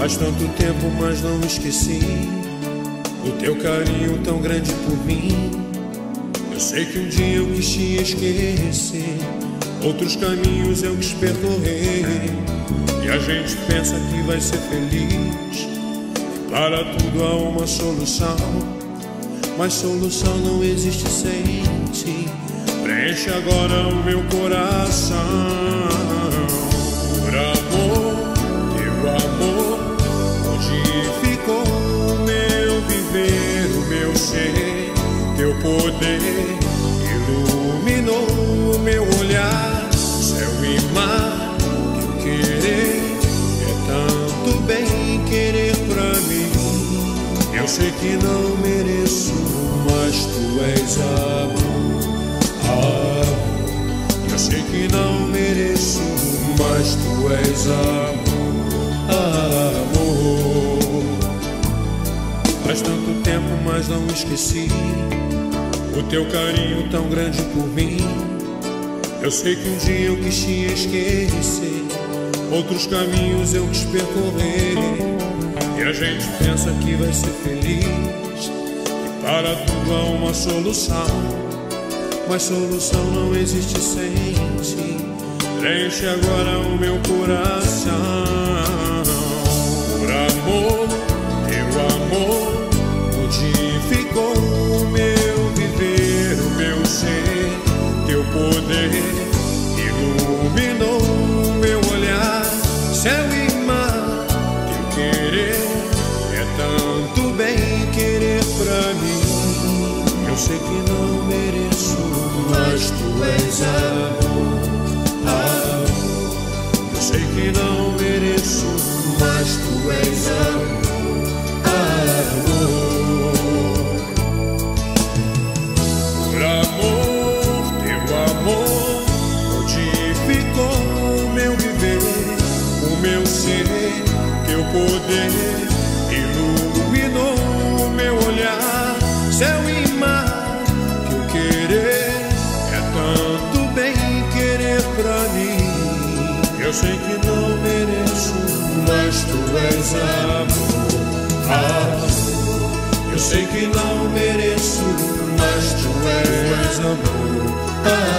Faz tanto tempo, mas não esqueci o teu carinho tão grande por mim. Eu sei que um dia eu quis te esquecer, outros caminhos eu quis percorrer. E a gente pensa que vai ser feliz, para tudo há uma solução, mas solução não existe sem ti. Preenche agora o meu coração. Por amor, teu amor modificou o meu viver, o meu ser. Teu poder iluminou o meu olhar. Céu e mar, teu querer é tanto bem querer pra mim. Eu sei que não mereço, mas tu és amor. Eu sei que não mereço, mas tu és amor. Faz tanto tempo, mas não esqueci o teu carinho tão grande por mim. Eu sei que um dia eu quis te esquecer, outros caminhos eu quis percorrer. E a gente pensa que vai ser feliz, que para tudo há uma solução, mas solução não existe sem ti. Preenche agora o meu coração. Por amor, teu amor modificou o meu viver, o meu ser. Teu poder iluminou o meu olhar. Céu e mar, teu querer é tanto bem querer pra mim. Eu sei que não mereço, mas tu és amor. Eu sei que não mereço, mas tu és amor. Por amor, teu amor modificou o meu viver, o meu ser. Teu poder iluminou o meu olhar. Céu e mar, teu querer é tanto bem querer pra mim. Eu sei que não mereço, mas tu és amor. Eu sei que não mereço, mas tu és amor.